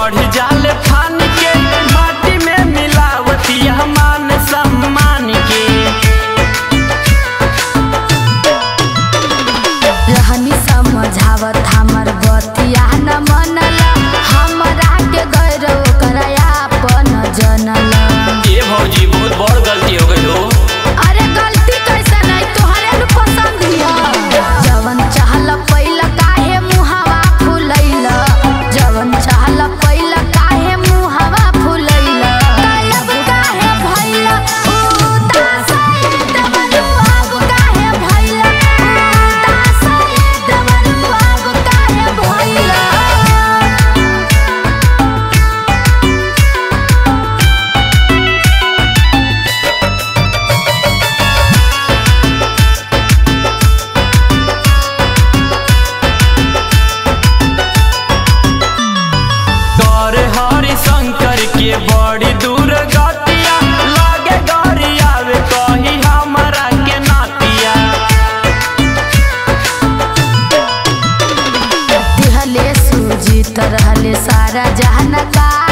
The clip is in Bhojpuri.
बढ़ जाले फान के माटी में मिलावतिया मान सम्मान के। रहनी समझावत हमर बतिया न मनला हमरा के गैर कराया अपन जनला। ये भौजी बहुत बड़ गलती हो गई हो। अरे गलती कैसे नहीं तोहरे न पसंद हिया। जवन चाहला पहिला काहे मुहावा फुलैला जवन चाहला पहिला काहे मुहावा फुलैला। तब काहे भइला उदास दबलू अब काहे भइला उदास दबलू अब काहे भइला। हरि शंकर के बड़ी दूर गतिया लागे गौरी आवे कही हमरा के नातिया। दिहले सूजी तरहले सारा जहान का